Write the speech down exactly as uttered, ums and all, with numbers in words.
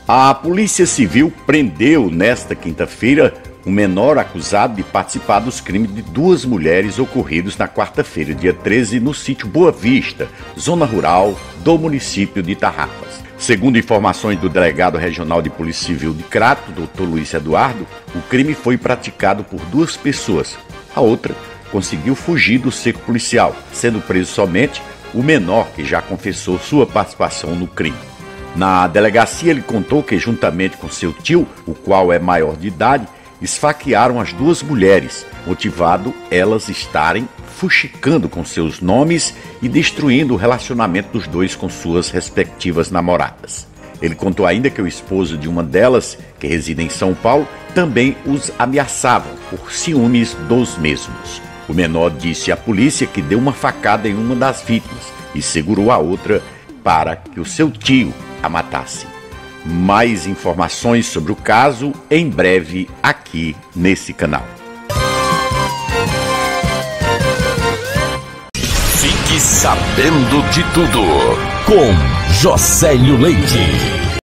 A Polícia Civil prendeu nesta quinta-feira um menor acusado de participar dos crimes de duas mulheres ocorridos na quarta-feira, dia treze, no sítio Boa Vista, zona rural do município de Tarrafas. Segundo informações do delegado regional de Polícia Civil de Crato, doutor Luiz Eduardo, o crime foi praticado por duas pessoas. A outra conseguiu fugir do cerco policial, sendo preso somente o menor, que já confessou sua participação no crime. Na delegacia, ele contou que, juntamente com seu tio, o qual é maior de idade, esfaquearam as duas mulheres, motivado elas estarem fuxicando com seus nomes e destruindo o relacionamento dos dois com suas respectivas namoradas. Ele contou ainda que o esposo de uma delas, que reside em São Paulo, também os ameaçava por ciúmes dos mesmos. O menor disse à polícia que deu uma facada em uma das vítimas e segurou a outra para que o seu tio a matasse. Mais informações sobre o caso em breve aqui nesse canal. Fique sabendo de tudo com Josélio Leite.